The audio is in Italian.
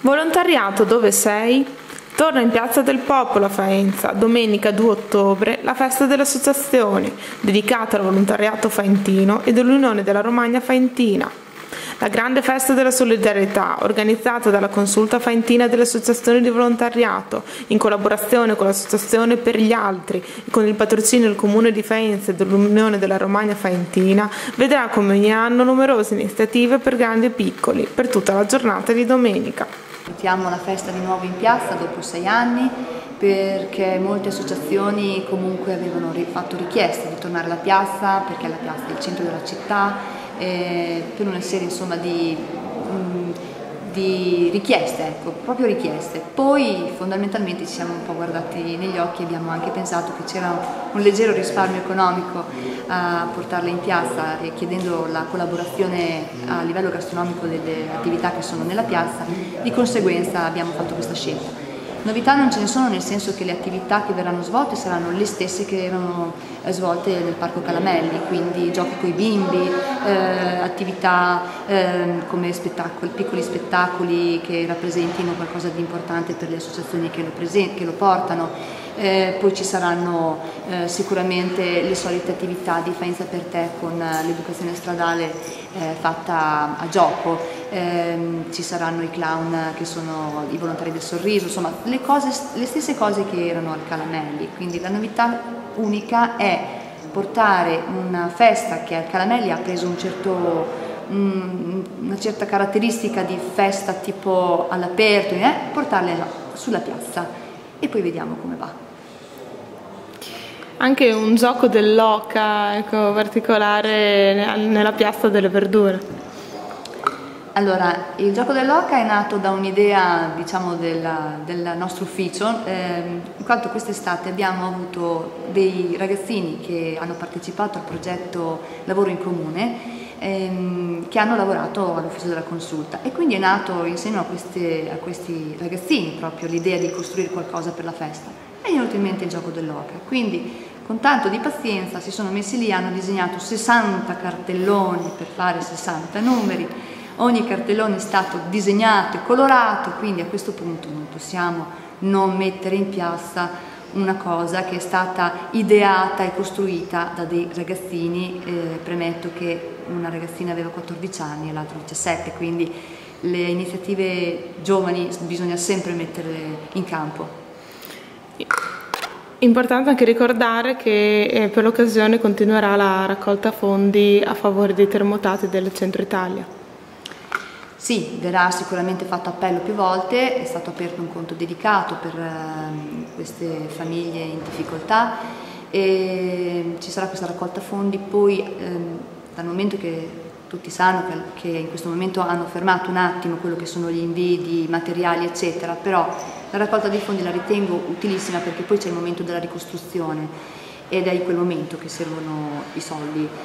Volontariato dove sei? Torna in Piazza del Popolo a Faenza, domenica 2 ottobre, la festa delle associazioni, dedicata al volontariato faentino e dell'Unione della Romagna Faentina. La grande festa della solidarietà, organizzata dalla Consulta Faentina delle associazioni di volontariato, in collaborazione con l'Associazione per gli Altri e con il patrocinio del Comune di Faenza e dell'Unione della Romagna Faentina, vedrà come ogni anno numerose iniziative per grandi e piccoli, per tutta la giornata di domenica. Mettiamo la festa di nuovo in piazza dopo 6 anni perché molte associazioni comunque avevano fatto richieste di tornare alla piazza, perché la piazza è il centro della città, per una serie insomma di richieste, ecco, proprio richieste. Poi fondamentalmente ci siamo un po' guardati negli occhi e abbiamo anche pensato che c'era un leggero risparmio economico a portarle in piazza e chiedendo la collaborazione a livello gastronomico delle attività che sono nella piazza, di conseguenza abbiamo fatto questa scelta. Novità non ce ne sono, nel senso che le attività che verranno svolte saranno le stesse che erano svolte nel Parco Calamelli, quindi giochi coi bimbi, attività come piccoli spettacoli che rappresentino qualcosa di importante per le associazioni che lo portano. Poi ci saranno sicuramente le solite attività di Faenza per te con l'educazione stradale fatta a gioco, ci saranno i clown che sono i volontari del sorriso, insomma le stesse cose che erano al Calamelli. Quindi la novità unica è portare una festa che al Calamelli ha preso una certa caratteristica di festa tipo all'aperto, portarla sulla piazza e poi vediamo come va. Anche un gioco dell'oca, ecco, particolare nella Piazza delle Verdure. Allora, il gioco dell'oca è nato da un'idea, diciamo, del nostro ufficio, in quanto quest'estate abbiamo avuto dei ragazzini che hanno partecipato al progetto Lavoro in Comune, che hanno lavorato all'ufficio della consulta, e quindi è nato in seno a questi ragazzini proprio l'idea di costruire qualcosa per la festa. E gli è venuto in mente il gioco dell'oca, quindi con tanto di pazienza si sono messi lì, hanno disegnato 60 cartelloni per fare 60 numeri, ogni cartellone è stato disegnato e colorato, quindi a questo punto non possiamo non mettere in piazza una cosa che è stata ideata e costruita da dei ragazzini, premetto che una ragazzina aveva 14 anni e l'altra 17, quindi le iniziative giovani bisogna sempre metterle in campo. Importante anche ricordare che per l'occasione continuerà la raccolta fondi a favore dei terremotati del centro Italia. Sì, verrà sicuramente fatto appello più volte, è stato aperto un conto dedicato per queste famiglie in difficoltà e ci sarà questa raccolta fondi. Poi dal momento che tutti sanno che in questo momento hanno fermato un attimo quello che sono gli invii di materiali eccetera, però la raccolta dei fondi la ritengo utilissima perché poi c'è il momento della ricostruzione ed è in quel momento che servono i soldi.